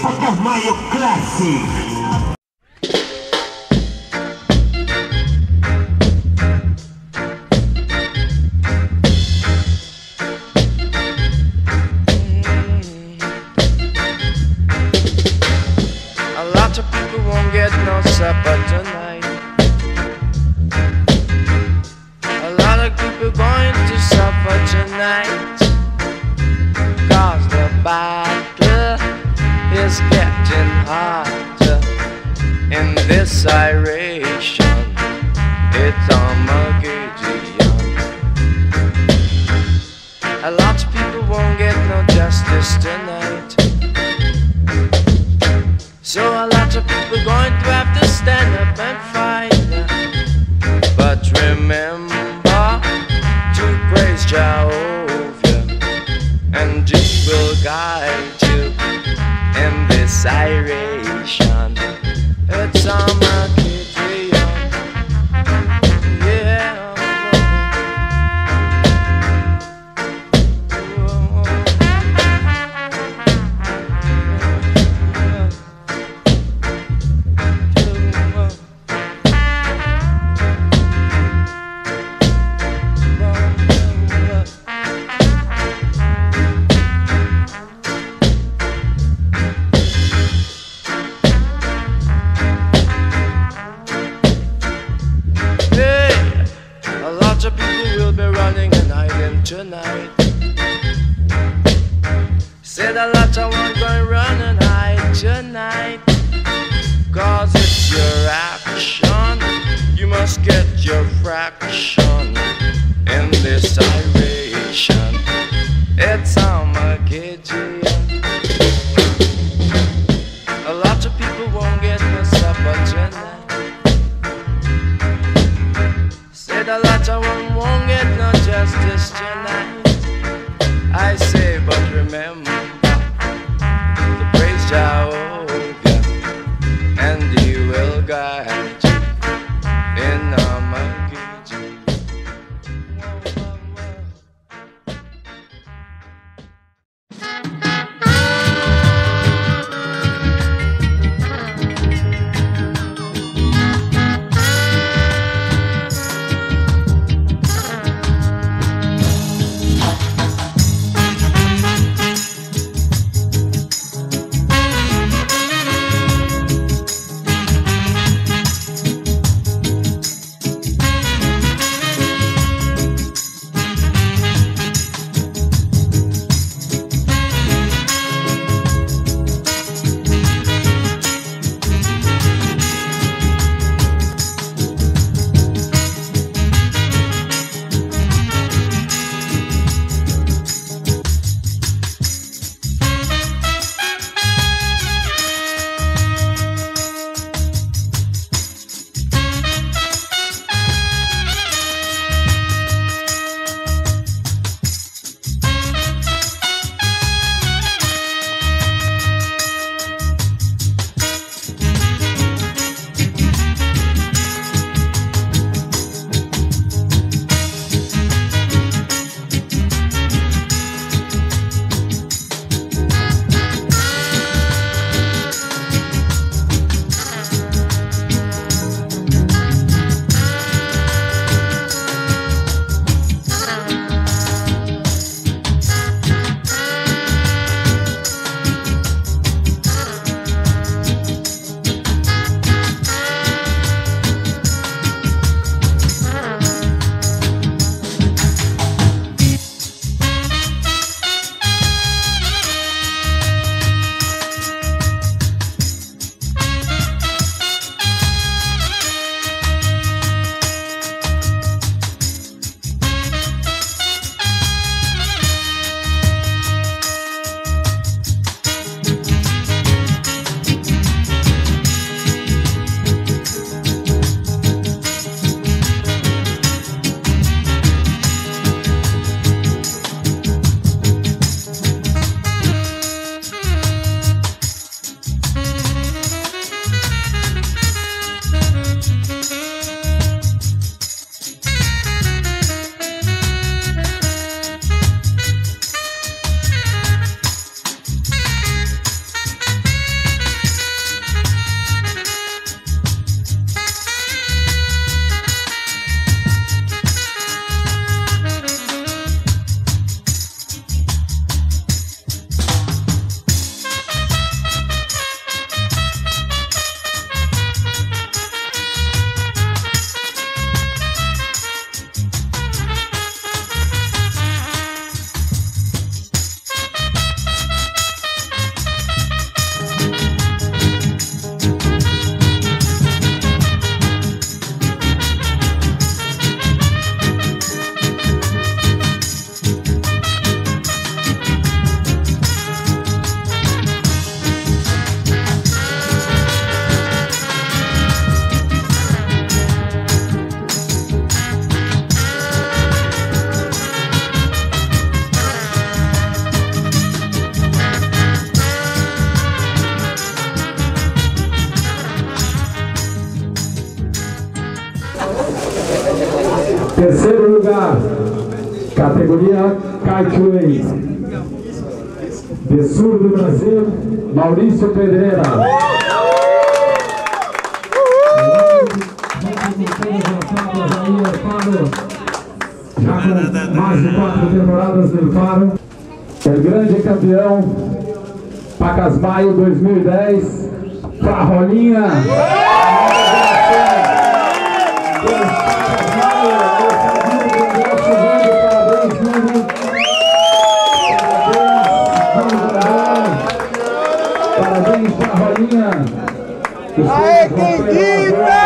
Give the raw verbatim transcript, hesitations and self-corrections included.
Mayo Classic. A lot of people won't get no supper tonight. A lot of people going to suffer tonight, 'cause the battle is getting harder in this iration. It's Armageddon. A lot of people won't get no justice tonight, so a lot of people going to have to stand up and fight. But remember to praise Jehovah, and He will guide you in this iration. It's Armageddon. Yeah. Tonight, said a lot of one going run and hide tonight, 'cause it's your action. You must get your fraction in this iration. It's Armageddon. A lot of people won't get no supper tonight. Said a lot of one won't get no justice tonight. I say, but remember to praise Jehovah, and He will guide you in Armageddon. lugar, categoria Kiteway, de sul do Brasil, Maurício Pedreira. Já com mais de quatro temporadas no Faro, o grande campeão Pacasmaio dois mil e dez, Farrolinha. Parabéns, Farrolinha. Aê, quem grita!